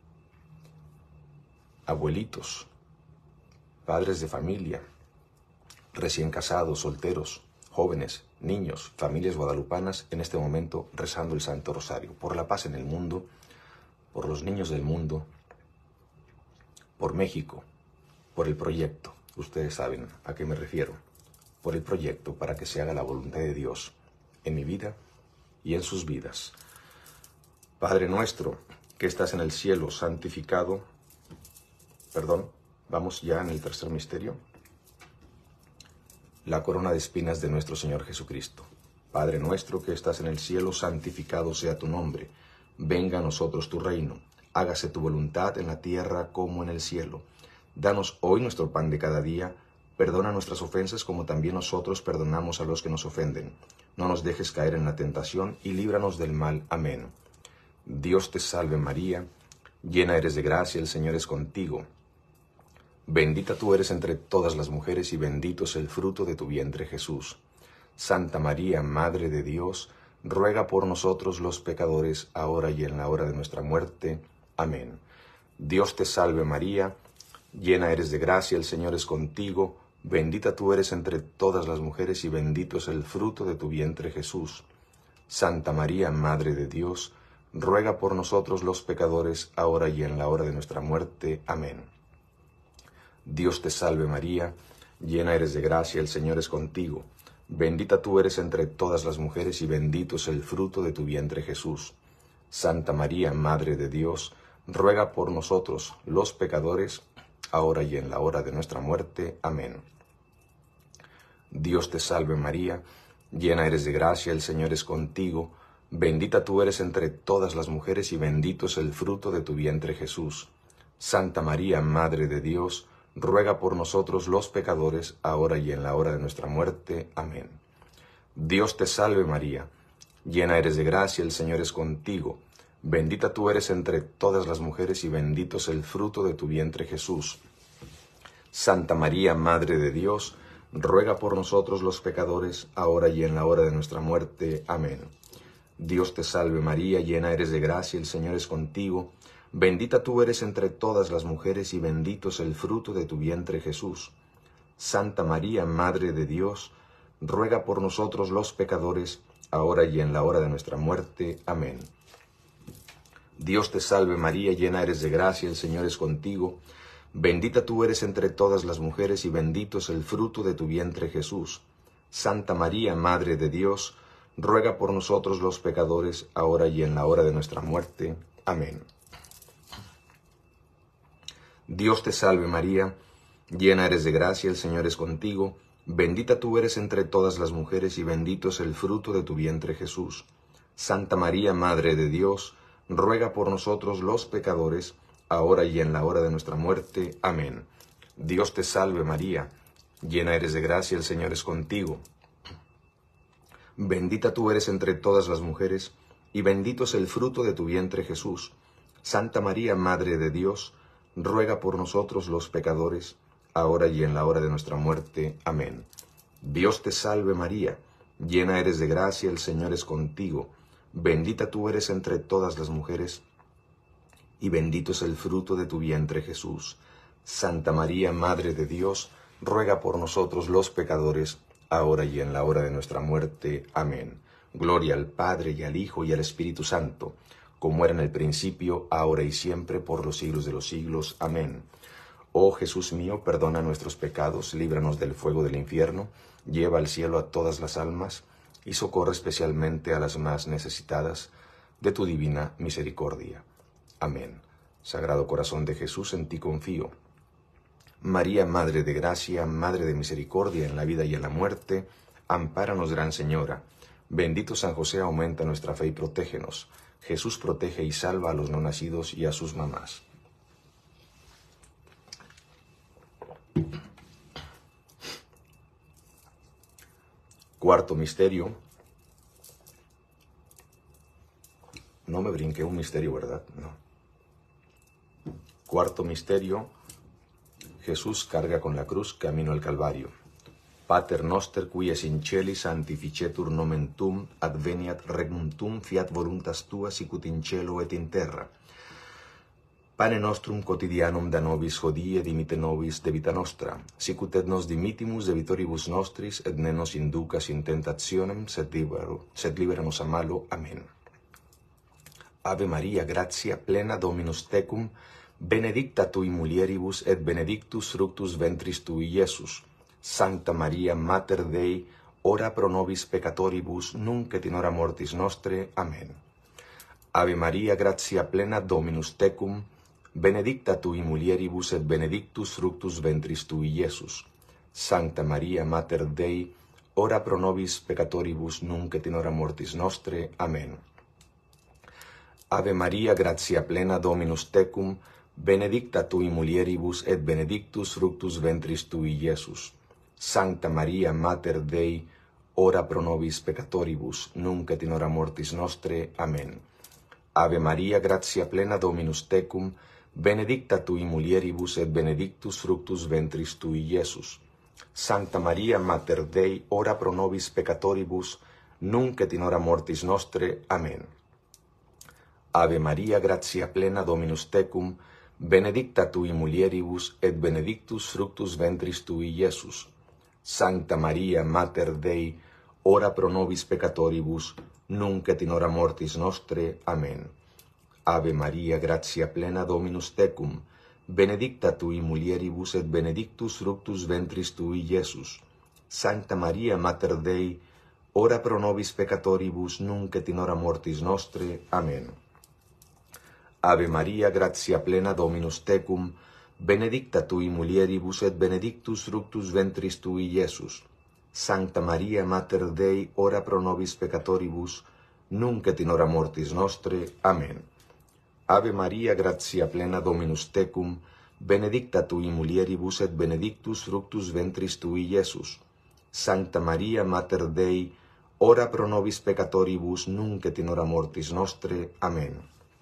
Abuelitos, padres de familia, recién casados, solteros, jóvenes, niños, familias guadalupanas, en este momento rezando el Santo Rosario, por la paz en el mundo, por los niños del mundo, por México, por el proyecto. Ustedes saben a qué me refiero. Por el proyecto para que se haga la voluntad de Dios en mi vida y en sus vidas. Padre nuestro, que estás en el cielo, santificado. Vamos ya en el tercer misterio. La corona de espinas de nuestro Señor Jesucristo. Padre nuestro, que estás en el cielo, santificado sea tu nombre. Venga a nosotros tu reino. Hágase tu voluntad en la tierra como en el cielo. Danos hoy nuestro pan de cada día. Perdona nuestras ofensas como también nosotros perdonamos a los que nos ofenden. No nos dejes caer en la tentación y líbranos del mal. Amén. Dios te salve María, llena eres de gracia, el Señor es contigo. Bendita tú eres entre todas las mujeres y bendito es el fruto de tu vientre Jesús. Santa María, Madre de Dios, ruega por nosotros los pecadores, ahora y en la hora de nuestra muerte. Amén. Dios te salve María, llena eres de gracia, el Señor es contigo. Bendita tú eres entre todas las mujeres y bendito es el fruto de tu vientre Jesús. Santa María, Madre de Dios, ruega por nosotros los pecadores, ahora y en la hora de nuestra muerte. Amén. Dios te salve María, llena eres de gracia, el Señor es contigo. Bendita tú eres entre todas las mujeres y bendito es el fruto de tu vientre Jesús. Santa María, Madre de Dios, ruega por nosotros los pecadores, ahora y en la hora de nuestra muerte. Amén. Dios te salve María, llena eres de gracia, el Señor es contigo. Bendita tú eres entre todas las mujeres y bendito es el fruto de tu vientre Jesús. Santa María, Madre de Dios, ruega por nosotros los pecadores, ahora y en la hora de nuestra muerte. Amén. Dios te salve María, llena eres de gracia, el Señor es contigo. Bendita tú eres entre todas las mujeres y bendito es el fruto de tu vientre Jesús. Santa María, Madre de Dios, ruega por nosotros los pecadores, ahora y en la hora de nuestra muerte. Amén. Dios te salve María, llena eres de gracia, el Señor es contigo. Bendita tú eres entre todas las mujeres y bendito es el fruto de tu vientre Jesús. Santa María, Madre de Dios, ruega por nosotros los pecadores, ahora y en la hora de nuestra muerte. Amén. Dios te salve María, llena eres de gracia, el Señor es contigo. Bendita tú eres entre todas las mujeres y bendito es el fruto de tu vientre Jesús. Santa María, Madre de Dios, ruega por nosotros los pecadores, ahora y en la hora de nuestra muerte. Amén. Dios te salve María, llena eres de gracia, el Señor es contigo. Bendita tú eres entre todas las mujeres y bendito es el fruto de tu vientre Jesús. Santa María, Madre de Dios, ruega por nosotros los pecadores, ahora y en la hora de nuestra muerte. Amén. Dios te salve María, llena eres de gracia, el Señor es contigo. Bendita tú eres entre todas las mujeres, y bendito es el fruto de tu vientre Jesús. Santa María, Madre de Dios, ruega por nosotros los pecadores, ahora y en la hora de nuestra muerte. Amén. Dios te salve María, llena eres de gracia, el Señor es contigo. Bendita tú eres entre todas las mujeres, y bendito es el fruto de tu vientre Jesús. Santa María, Madre de Dios, ruega por nosotros los pecadores, ahora y en la hora de nuestra muerte. Amén. Gloria al Padre, y al Hijo, y al Espíritu Santo, como era en el principio, ahora y siempre, por los siglos de los siglos. Amén. Oh Jesús mío, perdona nuestros pecados, líbranos del fuego del infierno, lleva al cielo a todas las almas, y socorre especialmente a las más necesitadas de tu divina misericordia. Amén. Sagrado Corazón de Jesús, en ti confío. María, Madre de Gracia, Madre de Misericordia en la vida y en la muerte, ampáranos, Gran Señora. Bendito San José, aumenta nuestra fe y protégenos. Jesús protege y salva a los no nacidos y a sus mamás. Cuarto misterio. No me brinqué un misterio, ¿verdad? No. Cuarto misterio. Jesús carga con la cruz camino al Calvario. Pater noster qui es in celis sanctificetur nomen tuum, adveniat regnum tuum, fiat voluntas tua sicut in cielo et in terra. Pane nostrum quotidianum da nobis hodie dimite nobis debita nostra, sicut et nos dimitimus debitoribus nostris, et ne nos inducas in tentationem, sed libera nos a malo. Amen. Ave Maria, gratia plena Dominus tecum, benedicta tui mulieribus et benedictus fructus ventris tui, Iesus. Sancta Maria, Mater Dei, ora pro nobis peccatoribus, nunc et in hora mortis nostre. Amen. Ave Maria, gratia plena Dominus tecum, benedicta tui mulieribus et benedictus fructus ventris tui, Iesus. Sancta Maria, Mater Dei, ora pro nobis peccatoribus, nunc et in hora mortis nostre. Amen. Ave Maria, gratia plena Dominus tecum, benedicta tui mulieribus et benedictus fructus ventris tui, Iesus. Sancta Maria, Mater Dei, ora pro nobis peccatoribus, nunc et in hora mortis nostre. Amen. Ave Maria, gratia plena Dominus tecum, benedicta tui mulieribus et benedictus fructus ventris tui, Iesus. Sancta Maria, Mater Dei, ora pro nobis peccatoribus, nunc et in hora mortis nostre. Amen. Ave Maria, gratia plena Dominus tecum, benedicta tui mulieribus et benedictus fructus ventris tui, Iesus. Sancta Maria, Mater Dei, ora pro nobis peccatoribus, nunc et in hora mortis nostre. Amen. Ave Maria, gratia plena Dominus tecum, benedicta tui mulieribus et benedictus fructus ventris tui, Iesus. Sancta Maria, Mater Dei, ora pro nobis peccatoribus, nunc et in hora mortis nostre. Amen. Ave Maria, gratia plena Dominus tecum, benedicta tui mulieribus et benedictus fructus ventris tui, Iesus. Sancta Maria, Mater Dei, ora pro nobis peccatoribus, nunc et in hora mortis nostre. Amen. Ave Maria, gratia plena Dominus tecum, benedicta tui mulieribus et benedictus fructus ventris tui, Iesus. Sancta Maria, Mater Dei, ora pro nobis peccatoribus, nunc et in hora mortis nostre. Amen.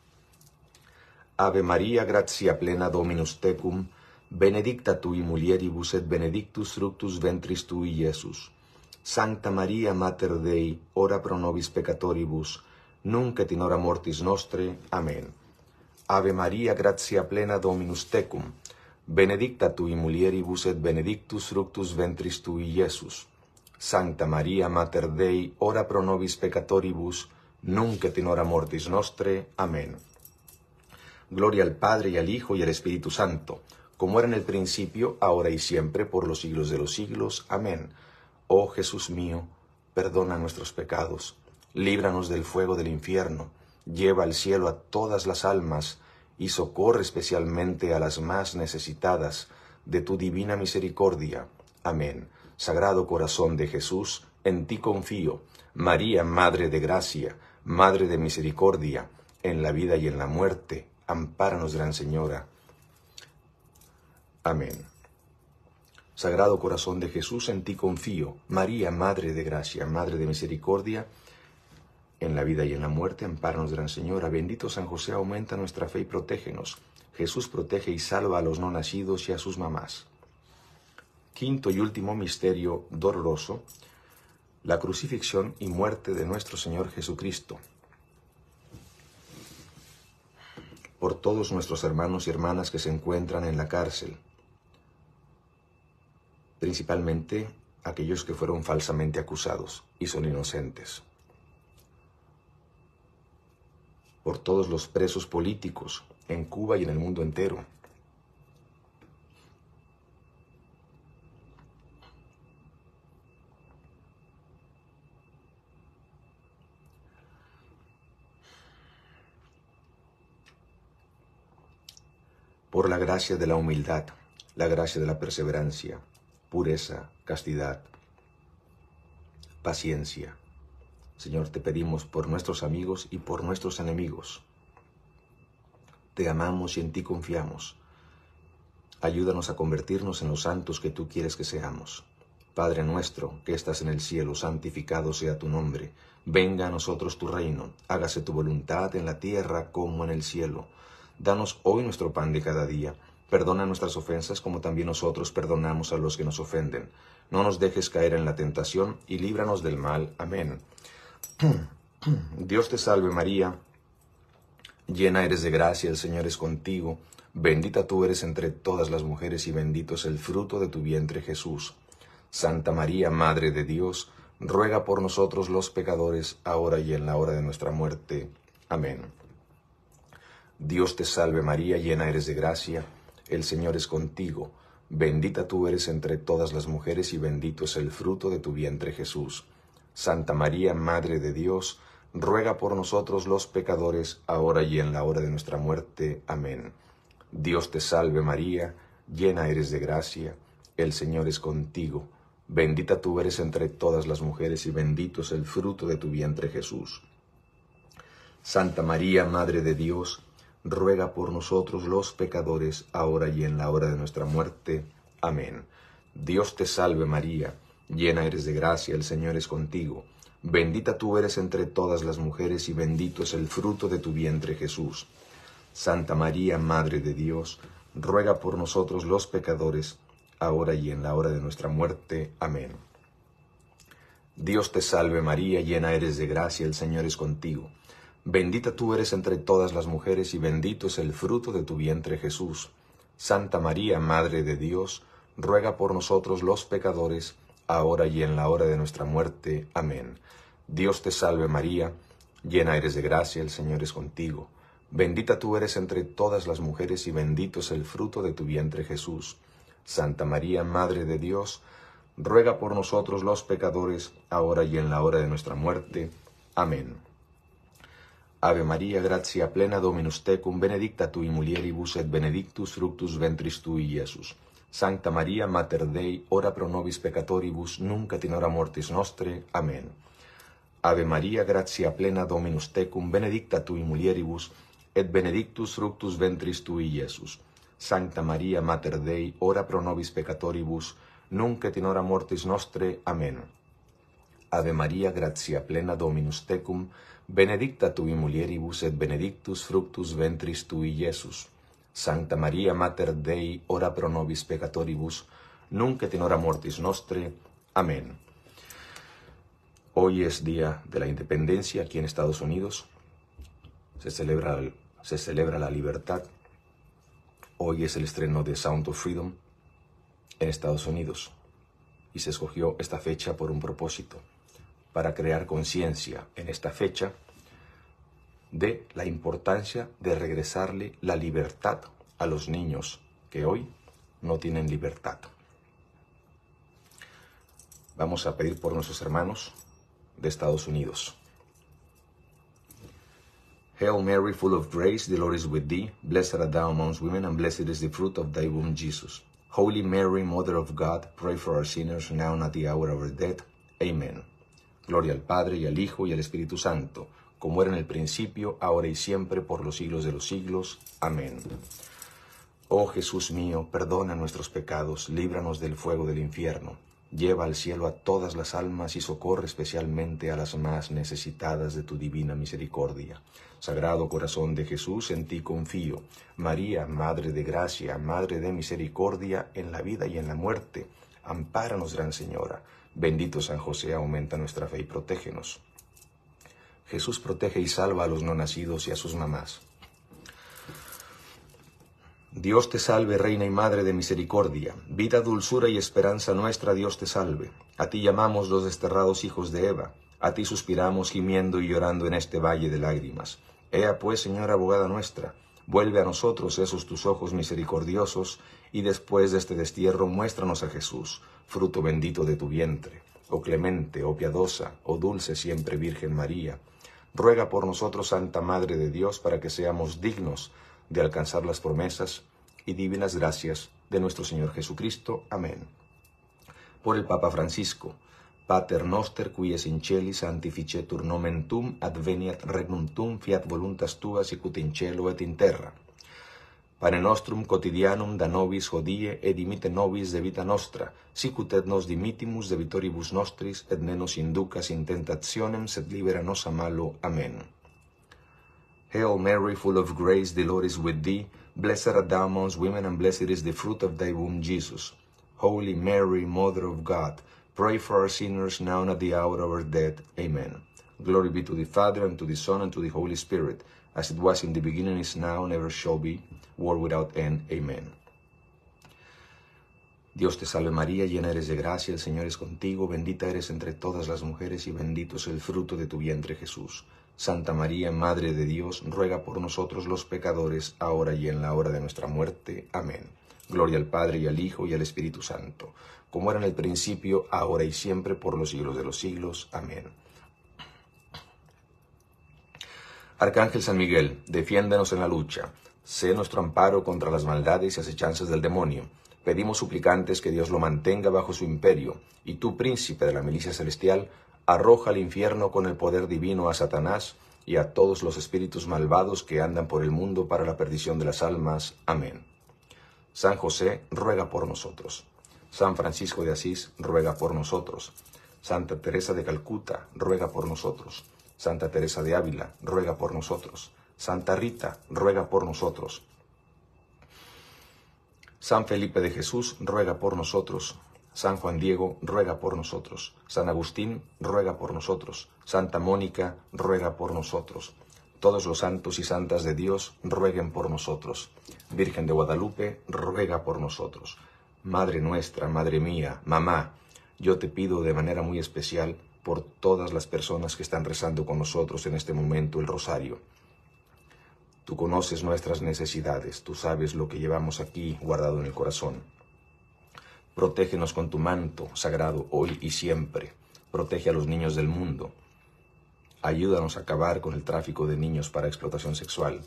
Ave Maria, gratia plena Dominus tecum, benedicta tui mulieribus et benedictus fructus ventris tui, Iesus. Sancta Maria, Mater Dei, ora pro nobis peccatoribus, nunc et in hora mortis nostre. Amen. Ave Maria, gratia plena Dominus tecum, benedicta tui mulieribus et benedictus fructus ventris tui, Iesus. Sancta Maria, Mater Dei, ora pro nobis peccatoribus, nunc et in hora mortis nostre. Amen. Gloria al Padre, y al Hijo, y al Espíritu Santo, como era en el principio, ahora y siempre, por los siglos de los siglos. Amén. Oh Jesús mío, perdona nuestros pecados, líbranos del fuego del infierno, lleva al cielo a todas las almas, y socorre especialmente a las más necesitadas de tu divina misericordia. Amén. Sagrado corazón de Jesús, en ti confío. María, Madre de gracia, Madre de misericordia, en la vida y en la muerte, ampáranos, Gran Señora. Amén. Sagrado corazón de Jesús, en ti confío. María, Madre de gracia, Madre de misericordia, en la vida y en la muerte, ampáranos, Gran Señora. Bendito San José, aumenta nuestra fe y protégenos. Jesús protege y salva a los no nacidos y a sus mamás. Quinto y último misterio doloroso, la crucifixión y muerte de nuestro Señor Jesucristo. Por todos nuestros hermanos y hermanas que se encuentran en la cárcel, principalmente aquellos que fueron falsamente acusados y son inocentes. Por todos los presos políticos en Cuba y en el mundo entero. Por la gracia de la humildad, la gracia de la perseverancia, pureza, castidad, paciencia, Señor, te pedimos por nuestros amigos y por nuestros enemigos. Te amamos y en ti confiamos. Ayúdanos a convertirnos en los santos que tú quieres que seamos. Padre nuestro, que estás en el cielo, santificado sea tu nombre. Venga a nosotros tu reino. Hágase tu voluntad en la tierra como en el cielo. Danos hoy nuestro pan de cada día. Perdona nuestras ofensas como también nosotros perdonamos a los que nos ofenden. No nos dejes caer en la tentación y líbranos del mal. Amén. Dios te salve María, llena eres de gracia, el Señor es contigo. Bendita tú eres entre todas las mujeres y bendito es el fruto de tu vientre Jesús. Santa María, Madre de Dios, ruega por nosotros los pecadores, ahora y en la hora de nuestra muerte. Amén. Dios te salve María, llena eres de gracia, el Señor es contigo. Bendita tú eres entre todas las mujeres y bendito es el fruto de tu vientre Jesús. Santa María, Madre de Dios, ruega por nosotros los pecadores, ahora y en la hora de nuestra muerte. Amén. Dios te salve María, llena eres de gracia, el Señor es contigo. Bendita tú eres entre todas las mujeres y bendito es el fruto de tu vientre Jesús. Santa María, Madre de Dios, ruega por nosotros los pecadores, ahora y en la hora de nuestra muerte. Amén. Dios te salve María, llena eres de gracia, el Señor es contigo. Bendita tú eres entre todas las mujeres y bendito es el fruto de tu vientre Jesús. Santa María, Madre de Dios, ruega por nosotros los pecadores, ahora y en la hora de nuestra muerte. Amén. Dios te salve María, llena eres de gracia, el Señor es contigo. Bendita tú eres entre todas las mujeres y bendito es el fruto de tu vientre Jesús. Santa María, Madre de Dios, ruega por nosotros los pecadores, ahora y en la hora de nuestra muerte. Amén. Dios te salve María, llena eres de gracia, el Señor es contigo. Bendita tú eres entre todas las mujeres y bendito es el fruto de tu vientre Jesús. Santa María, Madre de Dios, ruega por nosotros los pecadores, ahora y en la hora de nuestra muerte. Amén. Ave María, gratia plena Dominus tecum, benedicta tui mulieribus et benedictus fructus ventris tui, Iesus. Sancta Maria, Mater Dei, ora pro nobis peccatoribus, nunc et in hora mortis nostre. Amén. Ave María, gratia plena Dominus tecum, benedicta tui mulieribus, et benedictus fructus ventris tui, Iesus. Sancta Maria, Mater Dei, ora pro nobis peccatoribus, nunc et in hora mortis nostre. Amén. Ave María, gratia plena Dominus tecum, benedicta tui mulieribus, et benedictus fructus ventris tui, Iesus. Sancta Maria, Mater Dei, ora pro nobis peccatoribus, nunc et in hora mortis nostre. Amén. Hoy es Día de la Independencia aquí en Estados Unidos. Se celebra la libertad. Hoy es el estreno de Sound of Freedom en Estados Unidos. Y se escogió esta fecha por un propósito, para crear conciencia en esta fecha de la importancia de regresarle la libertad a los niños que hoy no tienen libertad. Vamos a pedir por nuestros hermanos de Estados Unidos. Hail Mary, full of grace, the Lord is with thee. Blessed art thou amongst women, and blessed is the fruit of thy womb, Jesus. Holy Mary, Mother of God, pray for our sinners, now and at the hour of our death. Amen. Gloria al Padre, y al Hijo, y al Espíritu Santo, como era en el principio, ahora y siempre, por los siglos de los siglos. Amén. Oh Jesús mío, perdona nuestros pecados, líbranos del fuego del infierno. Lleva al cielo a todas las almas y socorre especialmente a las más necesitadas de tu divina misericordia. Sagrado corazón de Jesús, en ti confío. María, Madre de gracia, Madre de misericordia, en la vida y en la muerte, ampáranos, Gran Señora. Bendito San José, aumenta nuestra fe y protégenos. Jesús protege y salva a los no nacidos y a sus mamás. Dios te salve, Reina y Madre de misericordia, vida, dulzura y esperanza nuestra, Dios te salve. A ti llamamos los desterrados hijos de Eva, a ti suspiramos gimiendo y llorando en este valle de lágrimas. Ea pues, Señora abogada nuestra, vuelve a nosotros esos tus ojos misericordiosos, y después de este destierro muéstranos a Jesús, fruto bendito de tu vientre. Oh clemente, oh piadosa, oh dulce siempre Virgen María, ruega por nosotros, Santa Madre de Dios, para que seamos dignos de alcanzar las promesas y divinas gracias de nuestro Señor Jesucristo. Amén. Por el Papa Francisco, Pater noster, qui es in celi, sanctificetur nomen tuum, adveniat regnum tuum, fiat voluntas tua, sicut in cielo et in terra. Pane nostrum quotidianum da nobis hodie, et dimitte nobis de vita nostra, sicut et nos dimitimus de vitoribus nostris, et ne nos inducas in tentationem, sed libera nos a malo. Amen. Hail Mary, full of grace, the Lord is with thee. Blessed art thou amongst women, and blessed is the fruit of thy womb, Jesus. Holy Mary, Mother of God, pray for our sinners now and at the hour of our death. Amen. Glory be to the Father, and to the Son, and to the Holy Spirit, as it was in the beginning, is now, and ever shall be, world without end. Amen. Dios te salve María, llena eres de gracia, el Señor es contigo, bendita eres entre todas las mujeres y bendito es el fruto de tu vientre Jesús. Santa María, Madre de Dios, ruega por nosotros los pecadores, ahora y en la hora de nuestra muerte. Amén. Gloria al Padre, y al Hijo, y al Espíritu Santo, como era en el principio, ahora y siempre, por los siglos de los siglos. Amén. Arcángel San Miguel, defiéndanos en la lucha. Sé nuestro amparo contra las maldades y acechanzas del demonio. Pedimos suplicantes que Dios lo mantenga bajo su imperio, y tú, príncipe de la milicia celestial, arroja al infierno con el poder divino a Satanás y a todos los espíritus malvados que andan por el mundo para la perdición de las almas. Amén. San José, ruega por nosotros. San Francisco de Asís, ruega por nosotros. Santa Teresa de Calcuta, ruega por nosotros. Santa Teresa de Ávila, ruega por nosotros. Santa Rita, ruega por nosotros. San Felipe de Jesús, ruega por nosotros. San Juan Diego, ruega por nosotros. San Agustín, ruega por nosotros. Santa Mónica, ruega por nosotros. Todos los santos y santas de Dios, rueguen por nosotros. Virgen de Guadalupe, ruega por nosotros. Madre nuestra, Madre mía, mamá, yo te pido de manera muy especial por todas las personas que están rezando con nosotros en este momento el rosario. Tú conoces nuestras necesidades, tú sabes lo que llevamos aquí guardado en el corazón. Protégenos con tu manto sagrado hoy y siempre. Protege a los niños del mundo. Ayúdanos a acabar con el tráfico de niños para explotación sexual.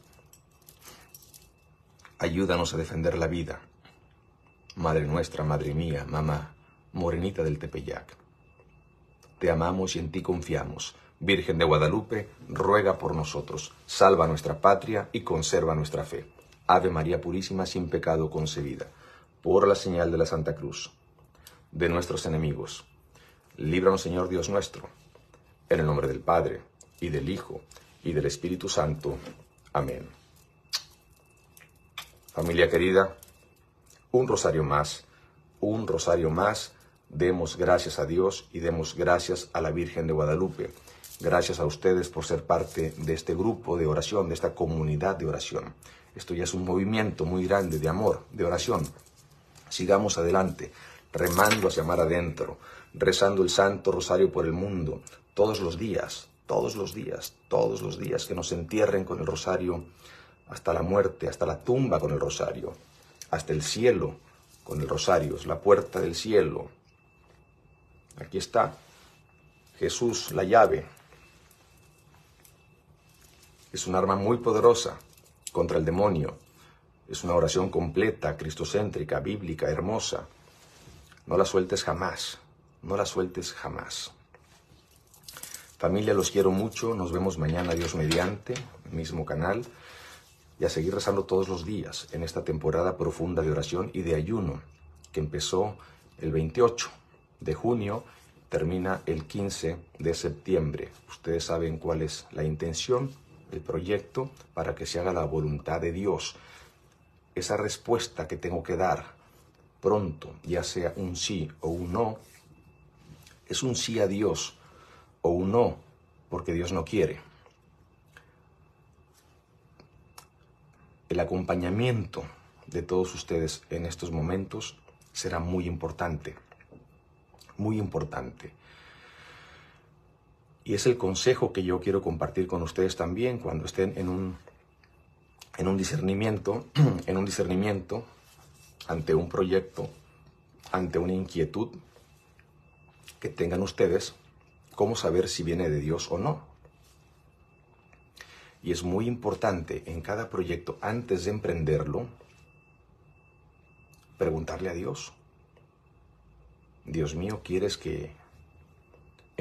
Ayúdanos a defender la vida. Madre nuestra, Madre mía, mamá, morenita del Tepeyac. Te amamos y en ti confiamos. Virgen de Guadalupe, ruega por nosotros. Salva nuestra patria y conserva nuestra fe. Ave María Purísima, sin pecado concebida. Por la señal de la Santa Cruz, de nuestros enemigos, líbranos, Señor Dios nuestro, en el nombre del Padre, y del Hijo, y del Espíritu Santo. Amén. Familia querida, un rosario más, demos gracias a Dios y demos gracias a la Virgen de Guadalupe. Gracias a ustedes por ser parte de este grupo de oración, de esta comunidad de oración. Esto ya es un movimiento muy grande de amor, de oración. Sigamos adelante, remando hacia mar adentro, rezando el Santo Rosario por el mundo, todos los días, que nos entierren con el rosario hasta la muerte, hasta la tumba con el rosario, hasta el cielo con el rosario, es la puerta del cielo. Aquí está Jesús, la llave. Es un arma muy poderosa contra el demonio. Es una oración completa, cristocéntrica, bíblica, hermosa. No la sueltes jamás, no la sueltes jamás. Familia, los quiero mucho. Nos vemos mañana, Dios mediante, mismo canal. Y a seguir rezando todos los días en esta temporada profunda de oración y de ayuno, que empezó el 28 de junio, termina el 15 de septiembre. Ustedes saben cuál es la intención, el proyecto, para que se haga la voluntad de Dios. Esa respuesta que tengo que dar pronto, ya sea un sí o un no, es un sí a Dios o un no, porque Dios no quiere. El acompañamiento de todos ustedes en estos momentos será muy importante, muy importante. Y es el consejo que yo quiero compartir con ustedes también cuando estén en un discernimiento, ante un proyecto, ante una inquietud que tengan ustedes, cómo saber si viene de Dios o no. Y es muy importante en cada proyecto, antes de emprenderlo, preguntarle a Dios: Dios mío, ¿quieres que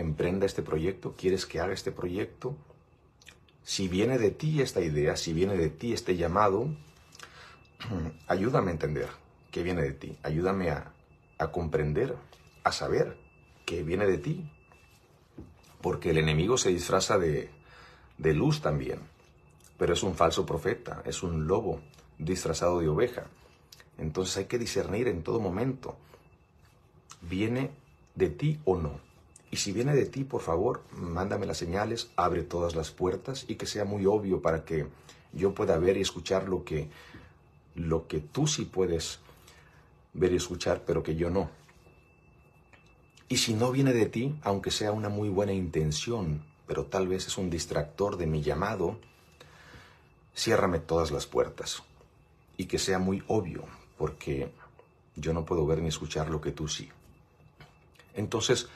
emprenda este proyecto? ¿Quieres que haga este proyecto? Si viene de ti esta idea, si viene de ti este llamado, ayúdame a entender que viene de ti. Ayúdame a comprender, a saber que viene de ti. Porque el enemigo se disfraza de luz también, pero es un falso profeta, es un lobo disfrazado de oveja. Entonces hay que discernir en todo momento, ¿viene de ti o no? Y si viene de ti, por favor, mándame las señales, abre todas las puertas y que sea muy obvio para que yo pueda ver y escuchar lo que tú sí puedes ver y escuchar, pero que yo no. Y si no viene de ti, aunque sea una muy buena intención, pero tal vez es un distractor de mi llamado, ciérrame todas las puertas y que sea muy obvio, porque yo no puedo ver ni escuchar lo que tú sí. Entonces,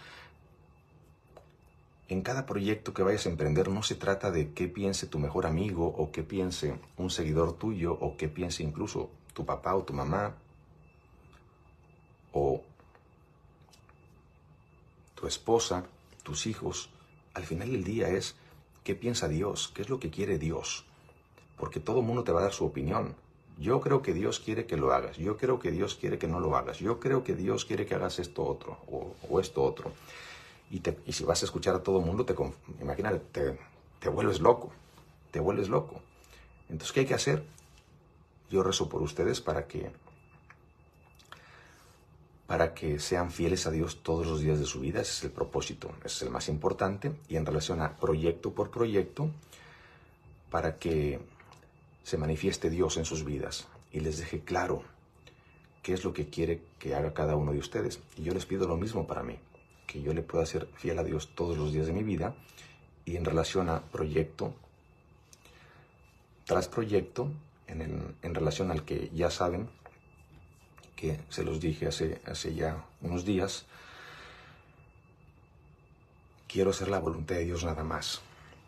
en cada proyecto que vayas a emprender no se trata de qué piense tu mejor amigo o qué piense un seguidor tuyo o qué piense incluso tu papá o tu mamá o tu esposa, tus hijos. Al final del día es qué piensa Dios, qué es lo que quiere Dios, porque todo el mundo te va a dar su opinión. Yo creo que Dios quiere que lo hagas, yo creo que Dios quiere que no lo hagas, yo creo que Dios quiere que hagas esto otro o esto otro. Y si vas a escuchar a todo el mundo, imagínate, te vuelves loco, te vuelves loco. Entonces, ¿qué hay que hacer? Yo rezo por ustedes para que sean fieles a Dios todos los días de su vida. Ese es el propósito, ese es el más importante. Y en relación a proyecto por proyecto, para que se manifieste Dios en sus vidas y les deje claro qué es lo que quiere que haga cada uno de ustedes. Y yo les pido lo mismo para mí, que yo le pueda ser fiel a Dios todos los días de mi vida. Y en relación a proyecto tras proyecto, en relación al que ya saben, que se los dije hace ya unos días, quiero hacer la voluntad de Dios nada más.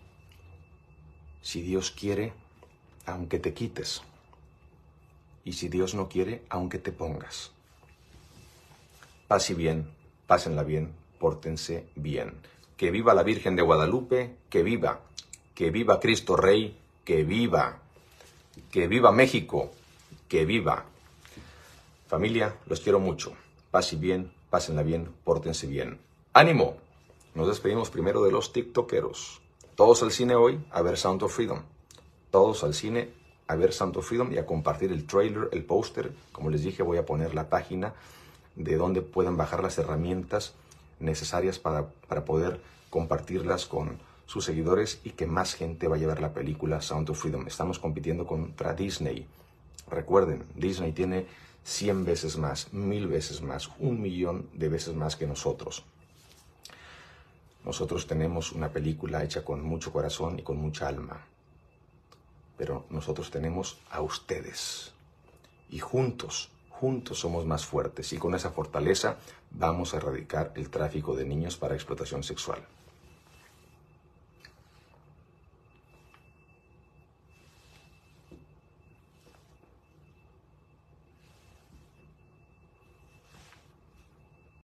Si Dios quiere, aunque te quites. Y si Dios no quiere, aunque te pongas. Paz y bien, pásenla bien, pórtense bien. Que viva la Virgen de Guadalupe, que viva Cristo Rey, que viva México, que viva. Familia, los quiero mucho. Paz y bien, pásenla bien, pórtense bien. ¡Ánimo! Nos despedimos primero de los tiktokeros. Todos al cine hoy a ver Sound of Freedom. Todos al cine a ver Sound of Freedom y a compartir el trailer, el póster. Como les dije, voy a poner la página de donde pueden bajar las herramientas necesarias para poder compartirlas con sus seguidores y que más gente vaya a ver la película Sound of Freedom. Estamos compitiendo contra Disney. Recuerden, Disney tiene 100 veces más, 1000 veces más, 1.000.000 de veces más que nosotros. Nosotros tenemos una película hecha con mucho corazón y con mucha alma. Pero nosotros tenemos a ustedes. Y juntos somos más fuertes. Y con esa fortaleza vamos a erradicar el tráfico de niños para explotación sexual.